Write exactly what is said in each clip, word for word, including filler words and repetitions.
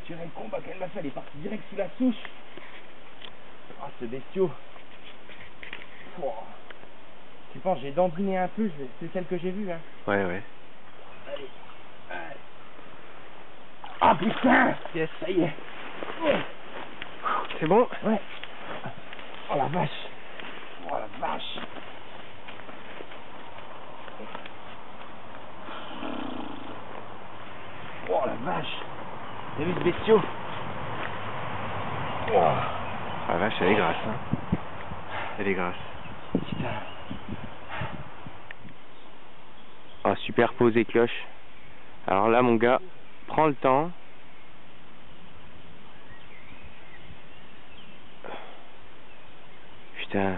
capturé le combat qu'elle m'a fait, elle est partie direct sous la souche. Ah, ce bestiau. Oh. Tu penses, j'ai dandriné un peu, c'est celle que j'ai vue, hein. Ouais, ouais. Allez. Allez. Ah putain. Yes. Ça y est. Oh. C'est bon? Ouais. Oh la vache. Oh la vache. Oh la vache. T'as vu ce bestiau? Oh. Ah la vache, elle est grasse, hein. Elle est grasse. Putain. Oh, superposé cloche. Alors là, mon gars, prends le temps. Putain.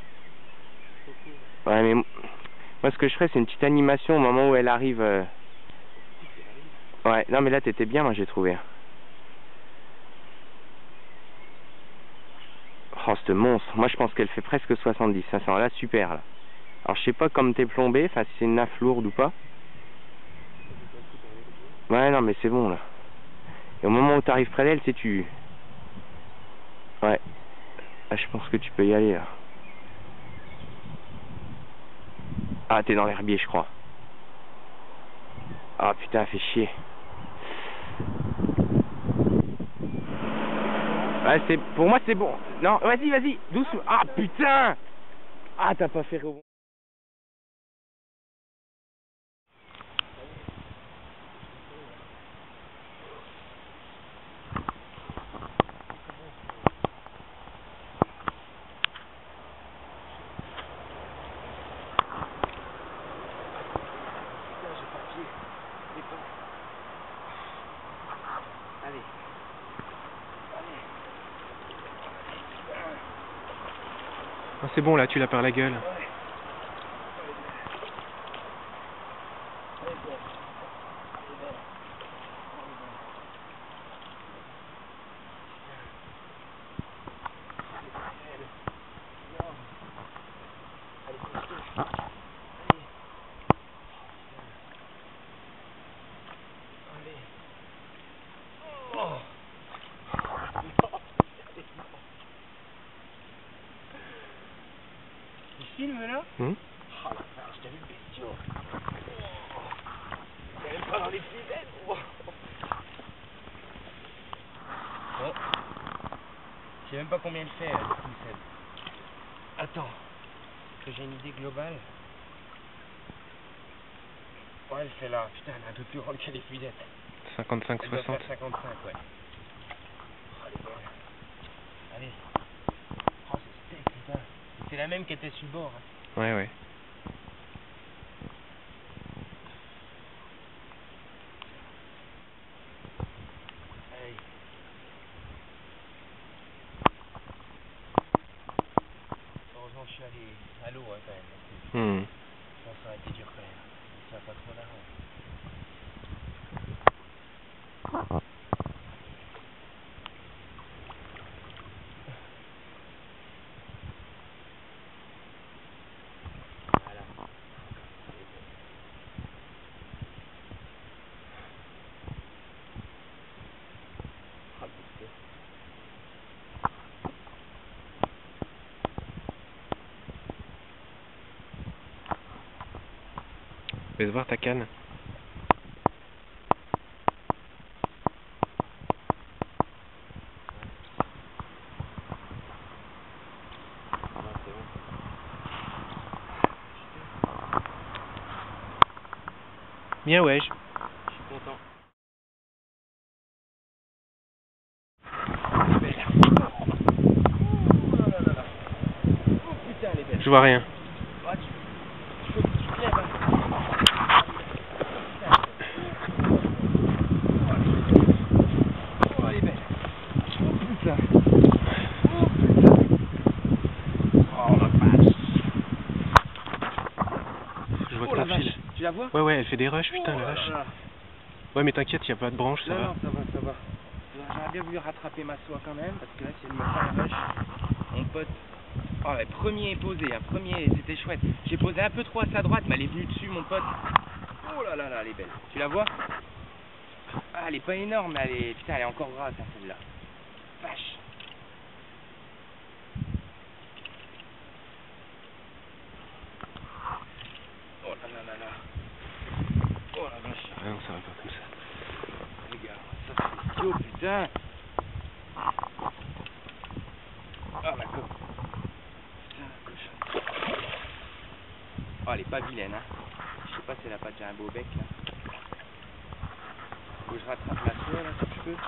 Ouais, mais moi, ce que je ferais, c'est une petite animation au moment où elle arrive. Euh... Ouais, non, mais là, t'étais bien, moi, j'ai trouvé. Oh, ce monstre. Moi, je pense qu'elle fait presque soixante-dix. Ça sent là, super, là. Alors, je sais pas comme t'es plombé, enfin, si c'est une naffe lourde ou pas. Ouais, non, mais c'est bon, là. Et au moment où t'arrives près d'elle, c'est tu... Ouais. Là, je pense que tu peux y aller, là. Ah, t'es dans l'herbier, je crois. Ah, putain, fait chier. Ouais, c'est... Pour moi, c'est bon. Non, vas-y, vas-y, doucement. Ah, putain. Ah, t'as pas fait rebond. Allez. Ah, c'est bon, là, tu la perds la gueule. Tu filmes là? Hum? Oh la vache, t'as vu le bestiau? Oh. T'es même pas dans les dizaines. Oh. Bon. Je sais même pas combien il fait, euh, le Seb. Attends. Que j'ai une idée globale. Ouais, elle fait là. Putain, elle est un peu plus grande que les fusettes. cinquante-cinq Elle doit soixante. faire cinquante-cinq, ouais. Oh, elle est belle. Allez. Oh, c'est steak, putain. C'est la même qui était sur le bord. Hein. Ouais, ouais. Allez. Heureusement que je suis allé à l'eau, hein, quand même. Hum. Ça, ça aurait été dur quand même. Ça va pas trop d'arrêt. Voilà. Ah, bestiau. Laisse voir ta canne. Bien, ouais. Je suis content. Oh putain, elle est belle. Je vois rien. Ah, tu... Il faut que tu te lèves. Hein. Oh, elle est belle. Oh putain. Oh putain. Oh la vache. Je vois Oh ton la vache. fil. Tu la vois? Ouais, ouais, elle fait des rushs, putain, Oh la là vache. là. Ouais, mais t'inquiète, y a pas de branche, ça Non, va. non, ça va, ça va. Alors, j'aurais bien voulu rattraper ma soie quand même, parce que là, si elle me fait un rush, mon pote. Oh, le premier est posé, un premier, c'était chouette. J'ai posé un peu trop à sa droite, mais elle est venue dessus, mon pote. Oh là là là, elle est belle. Tu la vois? Ah, elle est pas énorme, mais elle est... Putain, elle est encore grasse, hein, celle-là. Vache. Oh là là là là. Oh la vache. Ah non, ça va pas comme ça. Regarde, ça c'est bestiaux, putain. Oh la coque. Putain, la cochonne. Oh, elle est pas vilaine, hein. Je sais pas si elle a pas déjà un beau bec, là. Faut que je rattrape la soie, là, si je peux.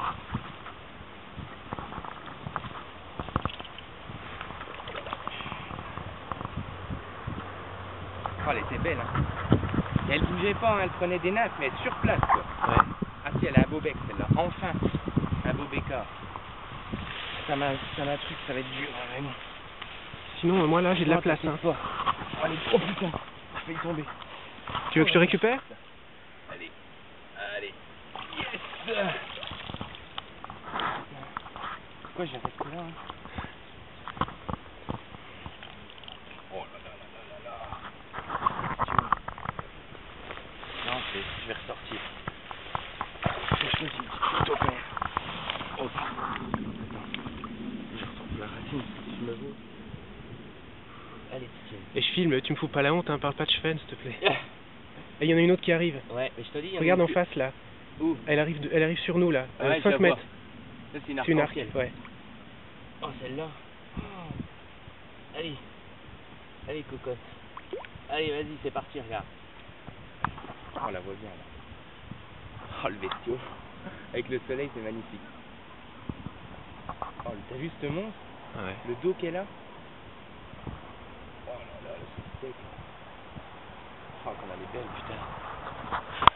Oh, elle était belle, hein. Et elle bougeait pas, hein, elle prenait des nattes, mais sur place, quoi. Ouais. Ah si, elle a un beau bec, celle-là. Enfin, un beau becard. Ça m'a ça m'a truc, ça va être dur, hein, vraiment. Sinon, moi là, j'ai de la Oh, place. t'inquiète Hein. pas. Oh, allez, oh putain, je vais y tomber. Tu veux que je te récupère? Allez, allez. Yes! Pourquoi j'ai resté là, hein? Oh là là là là là là. Non, je vais, je vais ressortir. Je vais choisir. Stop. Hop. Je ressors la racine, si je me vois. Allez, tiens. Et je filme, tu me fous pas la honte, hein, parle pas de cheval, s'il te plaît. Et il y en a une autre qui arrive. Ouais, mais je te dis. Regarde en plus... face là. Où? Elle arrive, de... elle arrive sur nous là, Ah euh, ouais, je cinq la mètres. vois. Ça, c'est une C'est une arc, arc-en-ciel. ouais. Oh, celle-là. Oh. Allez. Allez, cocotte. Allez, vas-y, c'est parti, regarde. Oh, on la voit bien, là. Oh, le bestiau. Avec le soleil, c'est magnifique. Oh, t'as vu ce monstre? Ouais. Le dos qu'elle a. Oh là là, le sec. Oh, comme elle est belle, putain.